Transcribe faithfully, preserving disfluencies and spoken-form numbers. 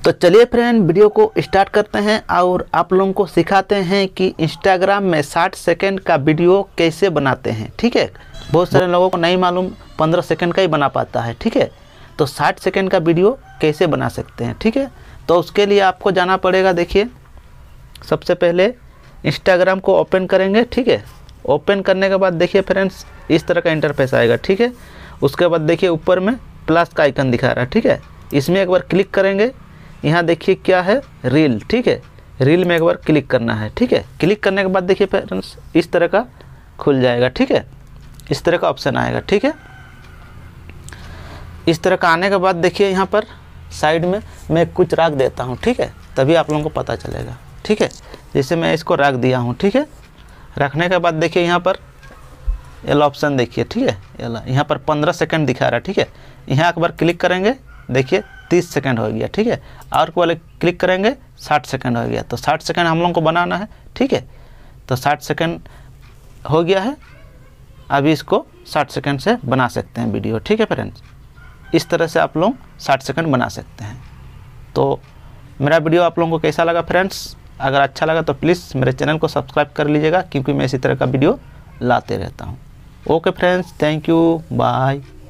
तो चलिए friend video को स्टार्ट करते हैं और आप लोगों को सिखाते हैं कि इंस्टाग्राम में साठ सेकंड का वीडियो कैसे बनाते हैं। ठीक है, बहुत सारे लोगों को नहीं मालूम, पंद्रह सेकंड का ही बना पाता है। ठीक है, तो साठ सेकंड का वीडियो कैसे बना सकते हैं। ठीक है, तो उसके लिए आपको जाना पड़ेगा। देखिए, सबसे पहले इंस्टाग्राम को ओपन करेंगे। ठीक है, ओपन करने के बाद देखिए फ्रेंड्स इस तरह का इंटरफेस आएगा। ठीक है, उसके बाद देखिए ऊपर में प्लस का आइकन दिखा रहा है। ठीक है, इसमें एक बार क्लिक करेंगे। यहाँ देखिए क्या है, रील। ठीक है, रील में एक बार क्लिक करना है। ठीक है, क्लिक करने के बाद देखिए फ्रेंड्स इस तरह का खुल जाएगा। ठीक है, इस तरह का ऑप्शन आएगा। ठीक है, इस तरह का आने के बाद देखिए यहाँ पर साइड में मैं कुछ रख देता हूँ। ठीक है, तभी आप लोगों को पता चलेगा। ठीक है, जैसे मैं इसको रख दिया हूँ। ठीक है, रखने के बाद देखिए यहाँ पर ये ऑप्शन देखिए। ठीक है, ये यहाँ पर पंद्रह सेकंड दिखा रहा है। ठीक है, यहाँ एक बार क्लिक करेंगे, देखिए तीस सेकंड हो गया। ठीक है, और वाले क्लिक करेंगे साठ सेकंड हो गया। तो साठ सेकंड हम लोगों को बनाना है। ठीक है, तो साठ सेकंड हो गया है। अभी इसको साठ सेकंड से बना सकते हैं वीडियो। ठीक है फ्रेंड्स, इस तरह से आप लोग साठ सेकंड बना सकते हैं। तो मेरा वीडियो आप लोगों को कैसा लगा फ्रेंड्स? अगर अच्छा लगा तो प्लीज़ मेरे चैनल को सब्सक्राइब कर लीजिएगा, क्योंकि मैं इसी तरह का वीडियो लाते रहता हूँ। Okay friends, thank you, bye.